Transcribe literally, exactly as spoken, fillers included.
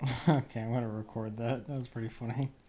Okay, I'm gonna record that. That was pretty funny.